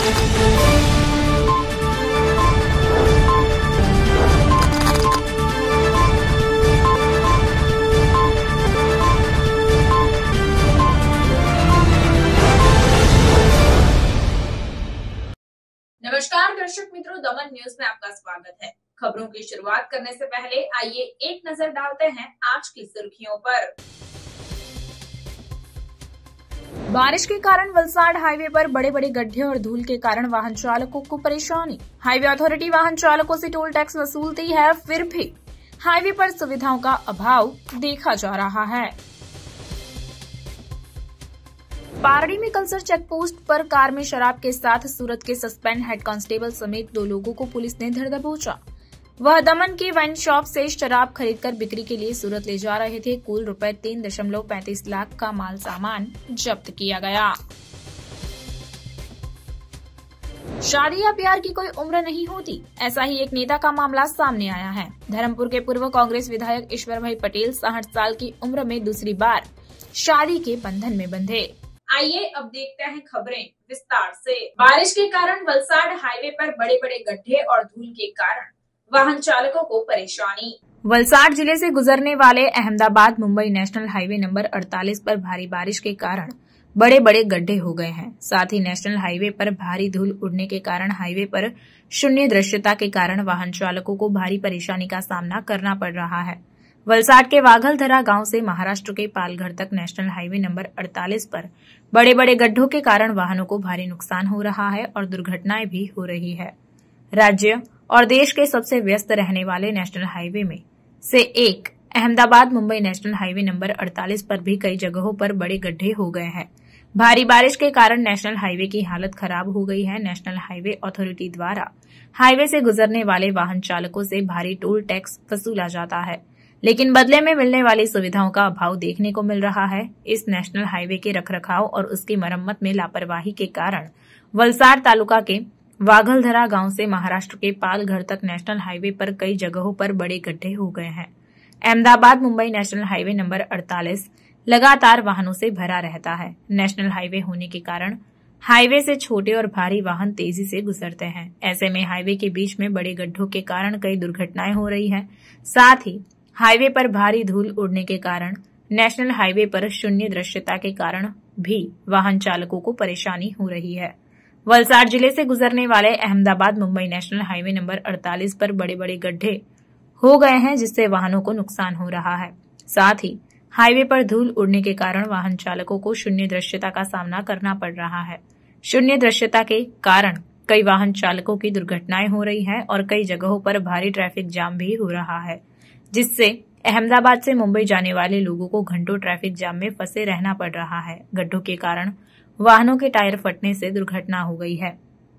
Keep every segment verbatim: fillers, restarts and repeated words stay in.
नमस्कार दर्शक मित्रों, दमन न्यूज में आपका स्वागत है। खबरों की शुरुआत करने से पहले आइए एक नजर डालते हैं आज की सुर्खियों पर। बारिश के कारण वलसाड हाईवे पर बड़े बड़े गड्ढे और धूल के कारण वाहन चालकों को परेशानी। हाईवे अथॉरिटी वाहन चालकों से टोल टैक्स वसूलती है, फिर भी हाईवे पर सुविधाओं का अभाव देखा जा रहा है। पारडी में कलसर चेक पोस्ट पर कार में शराब के साथ सूरत के सस्पेंड हेड कांस्टेबल समेत दो लोगों को पुलिस ने धर दबोचा। वह दमन की वाइन शॉप से शराब खरीदकर बिक्री के लिए सूरत ले जा रहे थे। कुल रुपए तीन दशमलव पैंतीस लाख का माल सामान जब्त किया गया। शादी या प्यार की कोई उम्र नहीं होती, ऐसा ही एक नेता का मामला सामने आया है। धर्मपुर के पूर्व कांग्रेस विधायक ईश्वर भाई पटेल साठ साल की उम्र में दूसरी बार शादी के बंधन में बंधे। आइए अब देखते हैं खबरें विस्तार से। बारिश के कारण वलसाड हाईवे पर बड़े बड़े गड्ढे और धूल के कारण वाहन चालकों को परेशानी। वलसाड जिले से गुजरने वाले Ahmedabad Mumbai national highway number अड़तालीस पर भारी बारिश के कारण बड़े बड़े गड्ढे हो गए हैं। साथ ही नेशनल हाईवे पर भारी धूल उड़ने के कारण हाईवे पर शून्य दृश्यता के कारण वाहन चालकों को भारी परेशानी का सामना करना पड़ रहा है। वलसाड के वाघलधरा गांव से महाराष्ट्र के पालघर तक नेशनल हाईवे नंबर अड़तालीस पर बड़े बड़े गड्ढों के कारण वाहनों को भारी नुकसान हो रहा है और दुर्घटनाएं भी हो रही है। राज्य और देश के सबसे व्यस्त रहने वाले नेशनल हाईवे में से एक Ahmedabad Mumbai national highway number अड़तालीस पर भी कई जगहों पर बड़े गड्ढे हो गए हैं। भारी बारिश के कारण नेशनल हाईवे की हालत खराब हो गई है। नेशनल हाईवे अथॉरिटी द्वारा हाईवे से गुजरने वाले वाहन चालकों से भारी टोल टैक्स वसूला जाता है, लेकिन बदले में मिलने वाली सुविधाओं का अभाव देखने को मिल रहा है। इस नेशनल हाईवे के रखरखाव और उसकी मरम्मत में लापरवाही के कारण वलसाड तालुका के वाघलधरा गांव से महाराष्ट्र के पालघर तक नेशनल हाईवे पर कई जगहों पर बड़े गड्ढे हो गए हैं। Ahmedabad Mumbai national highway number अड़तालीस लगातार वाहनों से भरा रहता है। नेशनल हाईवे होने के कारण हाईवे से छोटे और भारी वाहन तेजी से गुजरते हैं। ऐसे में हाईवे के बीच में बड़े गड्ढों के कारण कई दुर्घटनाएं हो रही हैं। साथ ही हाईवे पर भारी धूल उड़ने के कारण नेशनल हाईवे पर शून्य दृश्यता के कारण भी वाहन चालकों को परेशानी हो रही है। वलसाड जिले से गुजरने वाले Ahmedabad Mumbai national highway number अड़तालीस पर बड़े बड़े गड्ढे हो गए हैं, जिससे वाहनों को नुकसान हो रहा है। साथ ही हाईवे पर धूल उड़ने के कारण वाहन चालकों को शून्य दृश्यता का सामना करना पड़ रहा है। शून्य दृश्यता के कारण कई वाहन चालकों की दुर्घटनाएं हो रही है और कई जगहों पर भारी ट्रैफिक जाम भी हो रहा है, जिससे अहमदाबाद से मुंबई जाने वाले लोगों को घंटों ट्रैफिक जाम में फंसे रहना पड़ रहा है। गड्ढों के कारण वाहनों के टायर फटने से दुर्घटना हो गई है।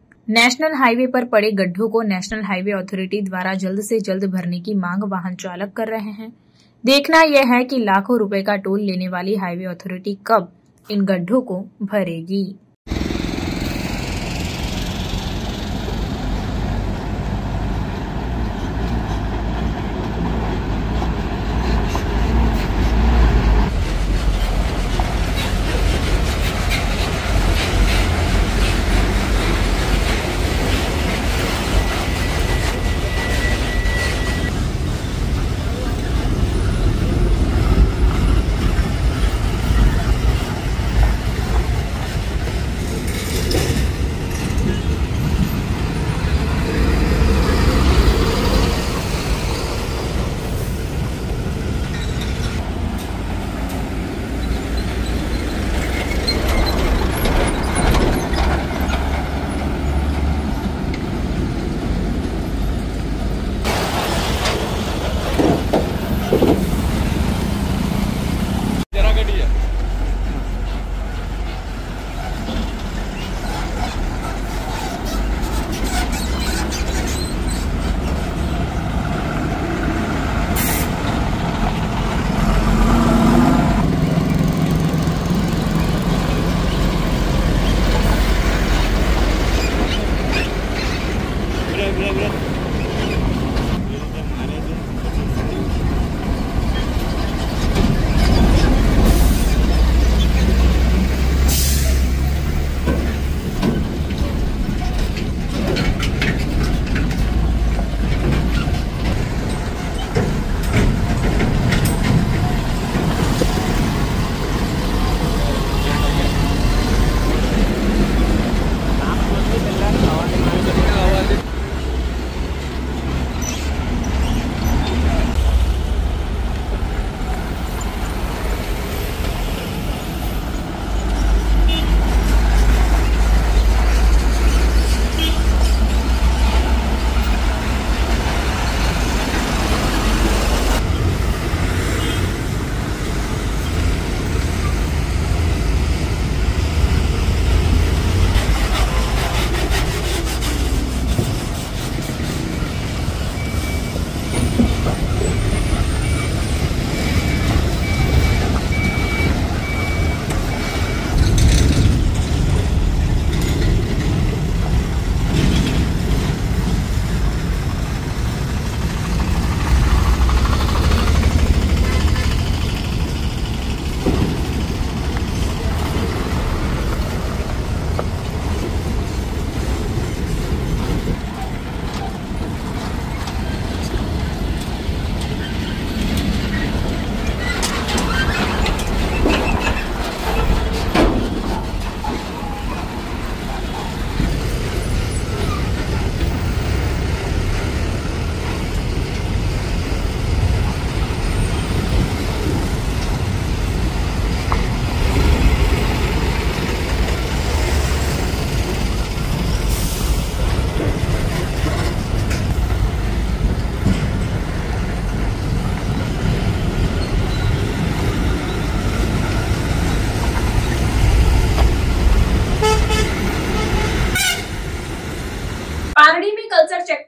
नेशनल हाईवे पर पड़े गड्ढों को नेशनल हाईवे अथॉरिटी द्वारा जल्द से जल्द भरने की मांग वाहन चालक कर रहे हैं। देखना यह है कि लाखों रुपए का टोल लेने वाली हाईवे अथॉरिटी कब इन गड्ढों को भरेगी।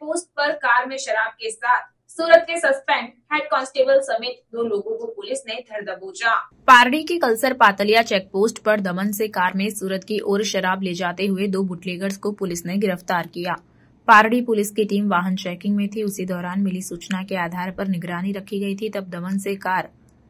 पोस्ट पर कार में शराब के साथ सूरत के सस्पेंड हेड कांस्टेबल समेत दो लोगों को पुलिस ने धर दबोचा। पारडी की कलसर पातलिया चेक पोस्ट पर दमन से कार में सूरत की ओर शराब ले जाते हुए दो बुटलेगर्स को पुलिस ने गिरफ्तार किया। पारडी पुलिस की टीम वाहन चेकिंग में थी। उसी दौरान मिली सूचना के आधार पर निगरानी रखी गई थी। तब दमन से कार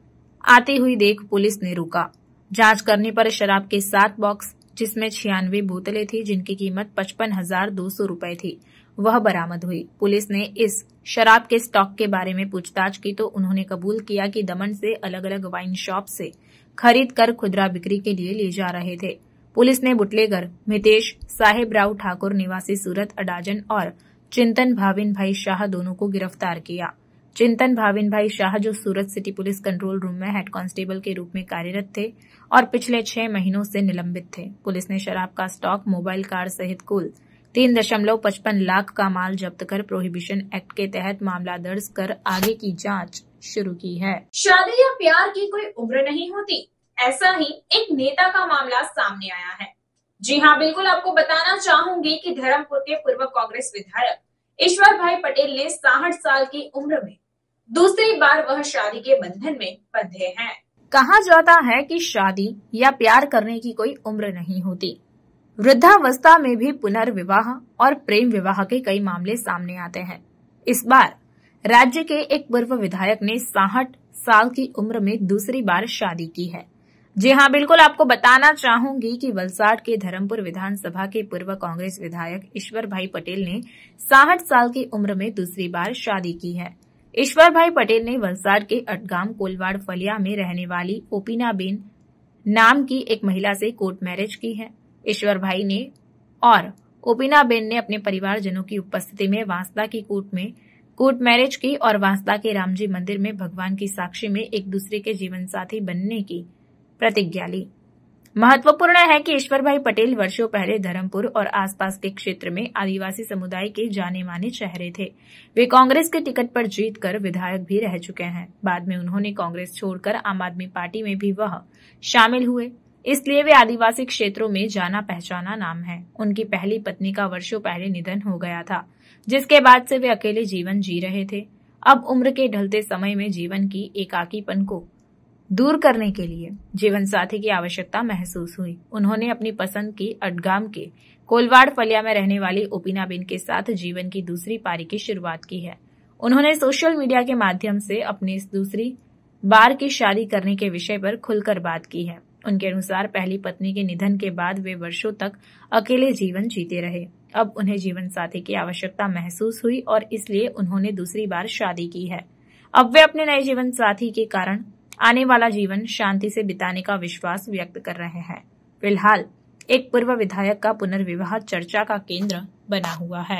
आती हुई देख पुलिस ने रोका। जांच करने पर शराब के सात बॉक्स जिसमें छियानवे बोतलें थी जिनकी कीमत पचपन हजार दो सौ रूपये थी वह बरामद हुई। पुलिस ने इस शराब के स्टॉक के बारे में पूछताछ की तो उन्होंने कबूल किया कि दमन से अलग अलग वाइन शॉप से खरीद कर खुदरा बिक्री के लिए ले जा रहे थे। पुलिस ने बुटलेगर मितेश साहेब राव ठाकुर निवासी सूरत अडाजन और चिंतन भाविन भाई शाह दोनों को गिरफ्तार किया। चिंतन भाविन भाई शाह जो Surat city police control room में हेड कांस्टेबल के रूप में कार्यरत थे और पिछले छह महीनों से निलंबित थे। पुलिस ने शराब का स्टॉक, मोबाइल कार सहित कुल तीन दशमलव पचपन लाख का माल जब्त कर प्रोहिबिशन एक्ट के तहत मामला दर्ज कर आगे की जांच शुरू की है। शादी या प्यार की कोई उम्र नहीं होती, ऐसा ही एक नेता का मामला सामने आया है। जी हाँ, बिल्कुल आपको बताना चाहूंगी कि धर्मपुर के पूर्व कांग्रेस विधायक ईश्वर भाई पटेल ने साठ साल की उम्र में दूसरी बार वह शादी के बंधन में बंधे हैं। कहा जाता है कि शादी या प्यार करने की कोई उम्र नहीं होती। वृद्धावस्था में भी पुनर्विवाह और प्रेम विवाह के कई मामले सामने आते हैं। इस बार राज्य के एक पूर्व विधायक ने साठ साल की उम्र में दूसरी बार शादी की है। जी हाँ, बिल्कुल आपको बताना चाहूंगी कि वलसाड के धर्मपुर विधानसभा के पूर्व कांग्रेस विधायक ईश्वर भाई पटेल ने साठ साल की उम्र में दूसरी बार शादी की है। ईश्वर भाई पटेल ने वलसाड के अटगाम कोलवाड़ फलिया में रहने वाली ओपीनाबेन नाम की एक महिला से कोर्ट मैरिज की है। ईश्वर भाई ने और ओपीनाबेन ने अपने परिवारजनों की उपस्थिति में वांसदा की कोर्ट में कोर्ट मैरिज की और वांसदा के रामजी मंदिर में भगवान की साक्षी में एक दूसरे के जीवन साथी बनने की प्रतिज्ञा ली। महत्वपूर्ण है कि ईश्वर भाई पटेल वर्षों पहले धर्मपुर और आसपास के क्षेत्र में आदिवासी समुदाय के जाने माने चेहरे थे। वे कांग्रेस के टिकट पर जीतकर विधायक भी रह चुके हैं। बाद में उन्होंने कांग्रेस छोड़कर आम आदमी पार्टी में भी वह शामिल हुए, इसलिए वे आदिवासी क्षेत्रों में जाना पहचाना नाम है। उनकी पहली पत्नी का वर्षों पहले निधन हो गया था, जिसके बाद से वे अकेले जीवन जी रहे थे। अब उम्र के ढलते समय में जीवन की एकाकीपन को दूर करने के लिए जीवन साथी की आवश्यकता महसूस हुई। उन्होंने अपनी पसंद की अटगाम के कोलवाड़ फलिया में रहने वाली ओपीनाबेन के साथ जीवन की दूसरी पारी की शुरुआत की है। उन्होंने सोशल मीडिया के माध्यम से अपनी इस दूसरी बार की शादी करने के विषय पर खुलकर बात की है। उनके अनुसार पहली पत्नी के निधन के बाद वे वर्षों तक अकेले जीवन जीते रहे। अब उन्हें जीवन साथी की आवश्यकता महसूस हुई और इसलिए उन्होंने दूसरी बार शादी की है। अब वे अपने नए जीवन साथी के कारण आने वाला जीवन शांति से बिताने का विश्वास व्यक्त कर रहे हैं। फिलहाल एक पूर्व विधायक का पुनर्विवाह चर्चा का केंद्र बना हुआ है।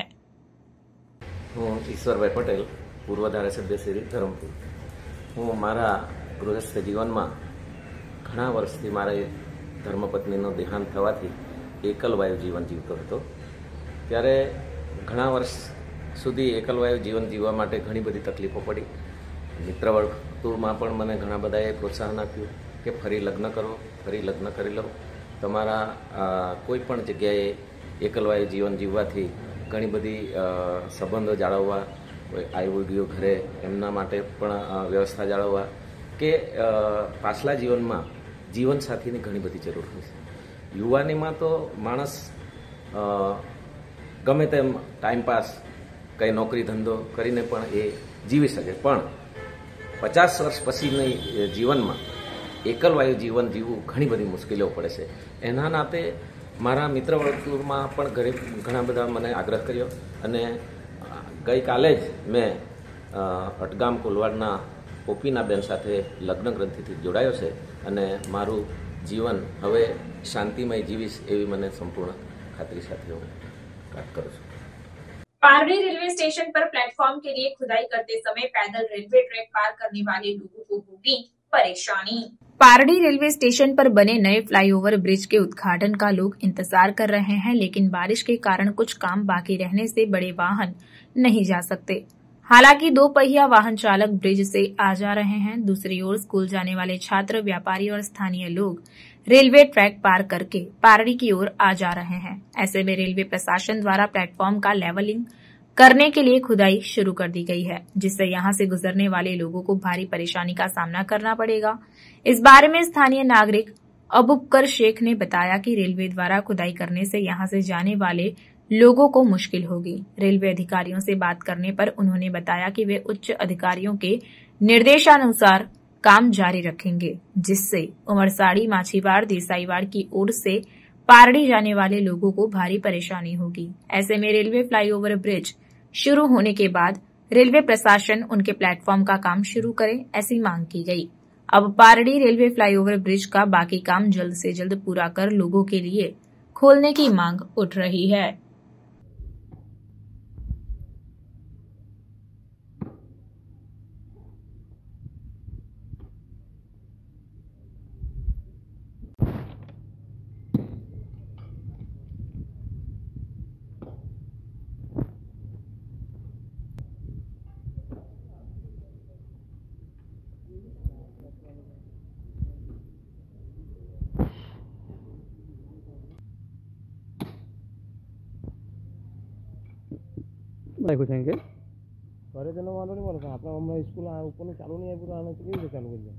ईश्वरभाई पटेल, पूर्व धारासभ्य श्री धरमपुर। हूँ मारा गृहस्थ जीवन में घणा वर्षथी मारे धर्मपत्नीनो देहांत थवाथी एकलवायु जीवन जीवतो हतो। त्यारे घणा वर्ष सुधी एकलवायु जीवन जीववा माटे घणी बधी तकलीफो पड़ी। मित्र वर्तुळमां पण मने घणा बधाए प्रोत्साहन आप्युं के फरी लग्न करो, फरी लग्न करी लो। तमारा कोई पण जग्याए एकलवायु जीवन जीववाथी घणी बधी संबंधो जाळववा, कोई आव्युं गयुं घरे एमना माटे पण व्यवस्था जाळववा के पाछला जीवनमां जीवन साथीनी घणी बधी जरूर होय छे। युवानीमां तो माणस गमे तेम टाइम पास कई नौकरी धंधो करीने पण ए जीवी शके, पण पचास वर्ष पछीनी जीवनमां एकलवायु जीवन जीवવું घणी बधी मुश्केलीओ पड़े छे। एना नाते मारा मित्र वर्तुळमां पण घणा बधा मने आग्रह कर्यो अने गई काले ज मैं अटगाम कोलवाड़ना ओपीनाबेन साथे लग्न ग्रंथिथी जोड़ायो छे अने मारू जीवन हवे शांतिमय जीवीश एवी मने संपूर्ण खातरी साथे हूँ प्राप्त करूँ छूं। पारडी रेलवे स्टेशन पर प्लेटफॉर्म के लिए खुदाई करते समय पैदल रेलवे ट्रैक पार करने वाले लोगों को होगी परेशानी। पारडी रेलवे स्टेशन पर बने नए फ्लाईओवर ब्रिज के उद्घाटन का लोग इंतजार कर रहे हैं, लेकिन बारिश के कारण कुछ काम बाकी रहने से बड़े वाहन नहीं जा सकते। हालांकि दो पहिया वाहन चालक ब्रिज से आ जा रहे हैं। दूसरी ओर स्कूल जाने वाले छात्र, व्यापारी और स्थानीय लोग रेलवे ट्रैक पार करके पारडी की ओर आ जा रहे हैं। ऐसे में रेलवे प्रशासन द्वारा प्लेटफॉर्म का लेवलिंग करने के लिए खुदाई शुरू कर दी गई है, जिससे यहां से गुजरने वाले लोगों को भारी परेशानी का सामना करना पड़ेगा। इस बारे में स्थानीय नागरिक अबुबकर शेख ने बताया कि रेलवे द्वारा खुदाई करने से यहां से जाने वाले लोगों को मुश्किल होगी। रेलवे अधिकारियों से बात करने पर उन्होंने बताया कि वे उच्च अधिकारियों के निर्देशानुसार काम जारी रखेंगे, जिससे उमरसाड़ी, माछीवाड़, देसाईवाड़ की ओर से पारड़ी जाने वाले लोगों को भारी परेशानी होगी। ऐसे में रेलवे फ्लाईओवर ब्रिज शुरू होने के बाद रेलवे प्रशासन उनके प्लेटफॉर्म का काम शुरू करे, ऐसी मांग की गई। अब पारड़ी रेलवे फ्लाईओवर ब्रिज का बाकी काम जल्द से जल्द पूरा कर लोगों के लिए खोलने की मांग उठ रही है। नहीं कुछ आएंगे घरे तेना वालों नहीं बोलता अपना हमारा स्कूल ऊपर चालू नहीं है पूरा आना चाहिए तो चालू कर दिया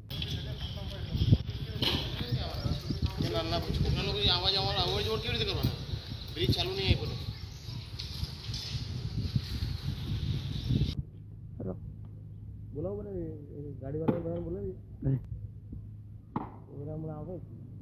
आवाज आवाज आवाज जोड़ क्यों नहीं करवाना ब्रिज चालू नहीं है पूरा बोला बोले गाड़ी वाले बहन बोले नहीं मेरा मुझे आवे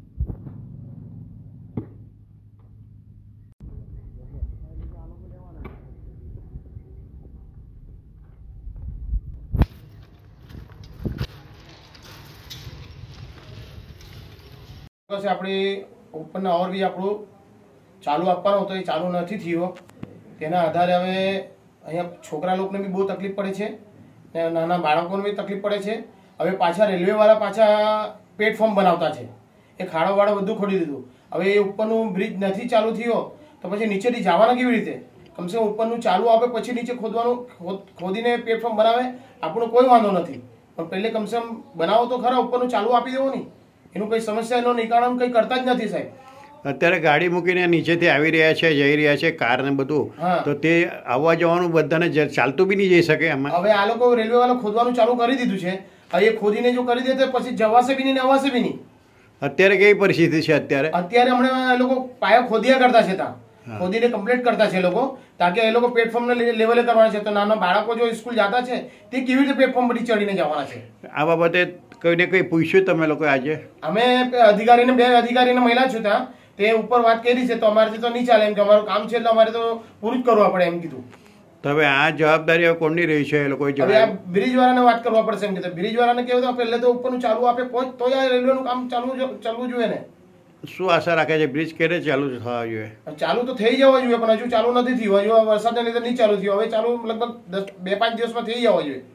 से આપણે ઉપરના ઓર બી આપણું ચાલુ આપવાનો હતો એ ચાલુ નથી થયો તેના આધારે હવે અહીંયા છોકરા લોકોને બી બહુ તકલીફ પડે છે ને નાના બાળકોને બી તકલીફ પડે છે હવે પાછા રેલવેવાળા પાછા પ્લેટફોર્મ બનાવતા છે એ ખાડોવાળો બધું ખોદી દીધું હવે એ ઉપરનું બ્રિજ નથી ચાલુ થયો તો પછી નીચેથી જવાના કેવી રીતે કમસે કમ ઉપરનું ચાલુ આપે પછી નીચે ખોદવાનું ખોદીને પ્લેટફોર્મ બનાવે આપણો કોઈ વાંધો નથી પણ પહેલે કમસે કમ બનાવો તો ખરા ઉપરનું ચાલુ આપી દેવો નહીં એનું કોઈ સમસ્યા એનો નિકારણ કંઈ કરતા જ નથી સાહેબ અત્યારે ગાડી મૂકીને નીચેથી આવી રહ્યા છે જઈ રહ્યા છે કાર ને બધું તો તે આવવા જવાનું બધાને ચાલતું બી નહીં જઈ શકે એમાં હવે આ લોકો રેલવે વાળા ખોદવાનું ચાલુ કરી દીધું છે હવે એ ખોદીને જો કરી દે તો પછી જવાશે બી નહીં ને અવાશે બી નહીં અત્યારે કેવી પરિસ્થિતિ છે અત્યારે અત્યારે હમણાં એ લોકો પાયા ખોદિયા કરતા છે ત્યાં ખોદીને કમ્પ્લીટ કરતા છે એ લોકો તાકે એ લોકો પ્લેટફોર્મને લેવલે કરવાના છે તો નાના બાળકો જો સ્કૂલ જતા છે તે કેવી રીતે પ્લેટફોર્મ પર ચડીને જવાના છે આ બાબતે કોઈને કંઈ પૂછ્યું તમે લોકો આજે અમે અધિકારીને બે અધિકારીને મળ્યા છું ત્યાં તે ઉપર વાત કરી છે તો અમારાથી તો નહીં ચાલે એમ કે અમારું કામ છે એટલે અમારે તો પૂરું જ કરવા પડે એમ કીધું તો હવે આ જવાબદારી કોની રહી છે એ લોકો બ્રિજ વાળાને વાત કરવા પડશે એમ કીધું બ્રિજ વાળાને કેવું તો પહેલે તો ઉપરનું ચાલુ આપે પહોંચ તો આ રેલવેનું કામ ચાલુ ચાલવું જોઈએ ને શું આશા રાખે છે બ્રિજ ક્યારે ચાલુ થવા જોઈએ ચાલુ તો થઈ જવા જોઈએ પણ હજુ ચાલુ નથી થયું હજુ વરસાદને લીધે નહીં ચાલુ થયું હવે ચાલુ લગભગ દસ બે પાંચ દિવસમાં થઈ જવા જોઈએ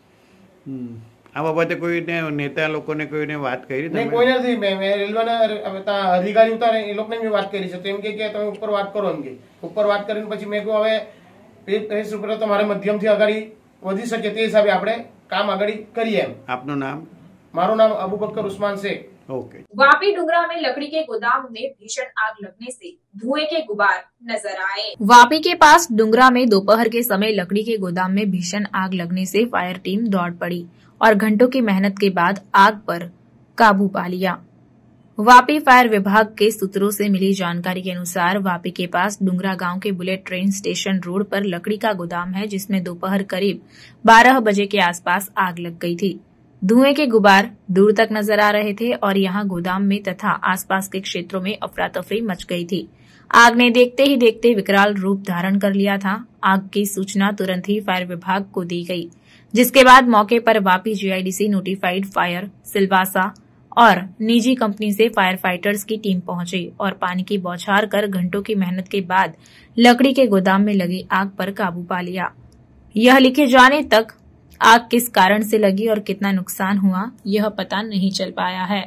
આ બાબતે કોઈને નેતા લોકોને કોઈને વાત કરી નહીં કોઈ નથી મેં રેલવેના અધિકારી ઉતારે એ લોકોને મેં વાત કરી છે તો એમ કે તમે ઉપર વાત કરો એમ કે ઉપર વાત કરીને પછી મેં કહ્યું હવે પેજ ઉપર તમારે મધ્યમથી આગળ વધી શકે તે હિસાબે આપણે કામ આગળ કરીએ એમ આપનું નામ મારું નામ अबूबकर उस्मान शेख ओके वापी डुंगरा में लकड़ी के गोदाम में भीषण आग लगने से धुएं के गुबार नजर आए। वापी के पास डुंगरा में दोपहर के समय लकड़ी के गोदाम में भीषण आग लगने से फायर टीम दौड़ पड़ी और घंटों की मेहनत के बाद आग पर काबू पा लिया। वापी फायर विभाग के सूत्रों से मिली जानकारी के अनुसार वापी के पास डुंगरा गांव के बुलेट ट्रेन स्टेशन रोड पर लकड़ी का गोदाम है, जिसमें दोपहर करीब बारह बजे के आसपास आग लग गई थी। धुएं के गुबार दूर तक नजर आ रहे थे और यहां गोदाम में तथा आसपास के क्षेत्रों में अफरा तफरी मच गई थी। आग ने देखते ही देखते विकराल रूप धारण कर लिया था। आग की सूचना तुरंत ही फायर विभाग को दी गई, जिसके बाद मौके पर Vapi GIDC notified fire, Silvassa और निजी कंपनी से फायर फाइटर्स की टीम पहुंची और पानी की बौछार कर घंटों की मेहनत के बाद लकड़ी के गोदाम में लगी आग पर काबू पा लिया। यह लिखे जाने तक आग किस कारण से लगी और कितना नुकसान हुआ यह पता नहीं चल पाया है।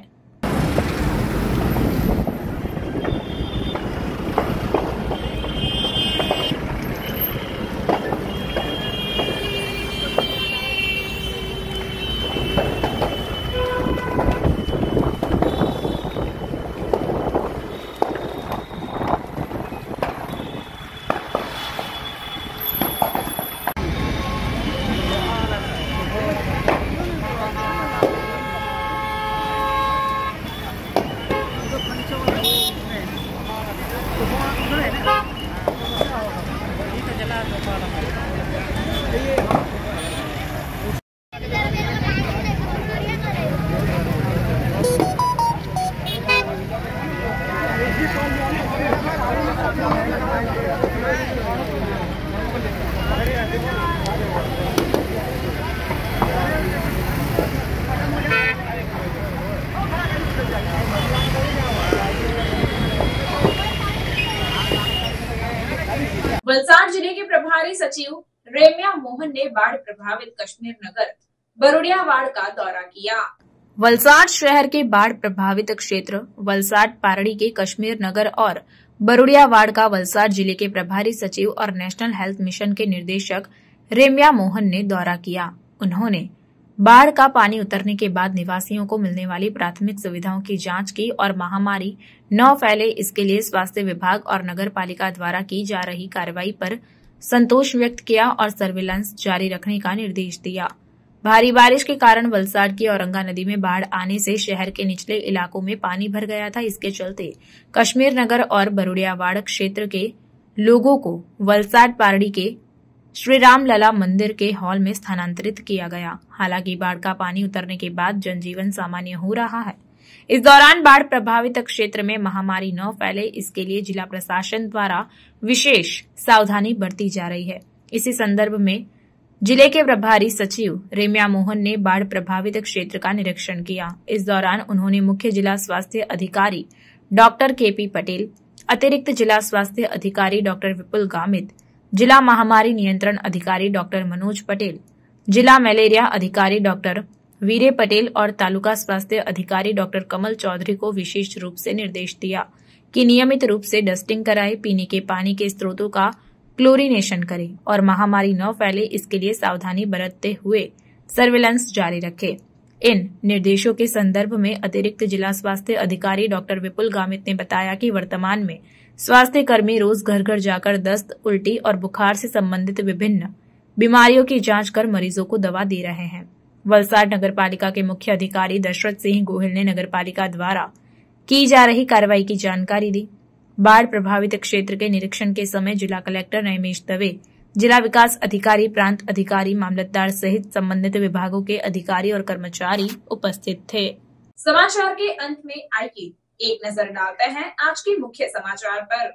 वलसाड जिले के प्रभारी सचिव रेम्या मोहन ने बाढ़ प्रभावित कश्मीर नगर बरुड़िया वार्ड का दौरा किया। वलसाड शहर के बाढ़ प्रभावित क्षेत्र वलसाड पारड़ी के कश्मीर नगर और बरुड़िया वार्ड का वलसाड जिले के प्रभारी सचिव और नेशनल हेल्थ मिशन के निदेशक रेम्या मोहन ने दौरा किया। उन्होंने बाढ़ का पानी उतरने के बाद निवासियों को मिलने वाली प्राथमिक सुविधाओं की जांच की और महामारी न फैले इसके लिए स्वास्थ्य विभाग और नगर पालिका द्वारा की जा रही कार्रवाई पर संतोष व्यक्त किया और सर्विलांस जारी रखने का निर्देश दिया। भारी बारिश के कारण वलसाड की औरंगा नदी में बाढ़ आने से शहर के निचले इलाकों में पानी भर गया था। इसके चलते कश्मीर नगर और बरुड़िया वार्ड क्षेत्र के लोगों को वलसाड पारड़ी के श्री राम लला मंदिर के हॉल में स्थानांतरित किया गया। हालांकि बाढ़ का पानी उतरने के बाद जनजीवन सामान्य हो रहा है। इस दौरान बाढ़ प्रभावित क्षेत्र में महामारी न फैले इसके लिए जिला प्रशासन द्वारा विशेष सावधानी बरती जा रही है। इसी संदर्भ में जिले के प्रभारी सचिव रेम्या मोहन ने बाढ़ प्रभावित क्षेत्र का निरीक्षण किया। इस दौरान उन्होंने मुख्य जिला स्वास्थ्य अधिकारी डॉक्टर के पी पटेल, अतिरिक्त जिला स्वास्थ्य अधिकारी डॉक्टर विपुल गामित, जिला महामारी नियंत्रण अधिकारी डॉक्टर मनोज पटेल, जिला मलेरिया अधिकारी डॉक्टर वीरे पटेल और तालुका स्वास्थ्य अधिकारी डॉक्टर कमल चौधरी को विशेष रूप से निर्देश दिया कि नियमित रूप से डस्टिंग कराए, पीने के पानी के स्रोतों का क्लोरीनेशन करें और महामारी न फैले इसके लिए सावधानी बरतते हुए सर्विलांस जारी रखें। इन निर्देशों के संदर्भ में अतिरिक्त जिला स्वास्थ्य अधिकारी डॉक्टर विपुल गामित ने बताया कि वर्तमान में स्वास्थ्य कर्मी रोज घर घर जाकर दस्त, उल्टी और बुखार से संबंधित विभिन्न बीमारियों की जांच कर मरीजों को दवा दे रहे हैं। वलसाड नगर पालिका के मुख्य अधिकारी दशरथ सिंह गोहिल ने नगर पालिका द्वारा की जा रही कार्रवाई की जानकारी दी। बाढ़ प्रभावित क्षेत्र के निरीक्षण के समय जिला कलेक्टर नैमेश दवे, जिला विकास अधिकारी, प्रांत अधिकारी, मामलतदार सहित संबंधित विभागों के अधिकारी और कर्मचारी उपस्थित थे। समाचार के अंत में आइए एक नजर डालते हैं आज के मुख्य समाचार पर।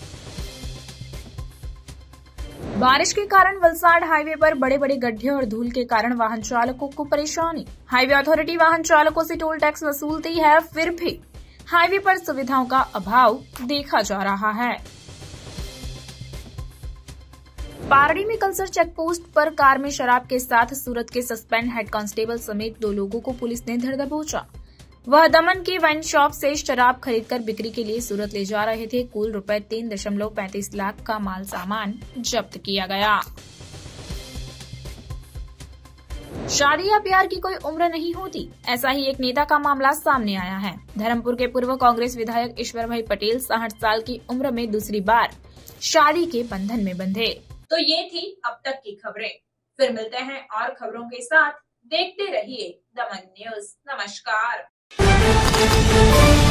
बारिश के कारण वलसाड हाईवे पर बड़े बड़े गड्ढे और धूल के कारण वाहन चालकों को परेशानी। हाईवे अथॉरिटी वाहन चालकों से टोल टैक्स वसूलती है, फिर भी हाईवे पर सुविधाओं का अभाव देखा जा रहा है। पारड़ी में कलसर चेकपोस्ट पर कार में शराब के साथ सूरत के सस्पेंड हेड कांस्टेबल समेत दो लोगों को पुलिस ने धर दबोचा। वह दमन की वाइन शॉप से शराब खरीदकर बिक्री के लिए सूरत ले जा रहे थे। कुल रुपए तीन दशमलव पैंतीस लाख का माल सामान जब्त किया गया। शादी या प्यार की कोई उम्र नहीं होती, ऐसा ही एक नेता का मामला सामने आया है। धर्मपुर के पूर्व कांग्रेस विधायक ईश्वर भाई पटेल साठ साल की उम्र में दूसरी बार शादी के बंधन में बंधे। तो ये थी अब तक की खबरें। फिर मिलते हैं और खबरों के साथ। देखते रहिए दमन न्यूज। नमस्कार।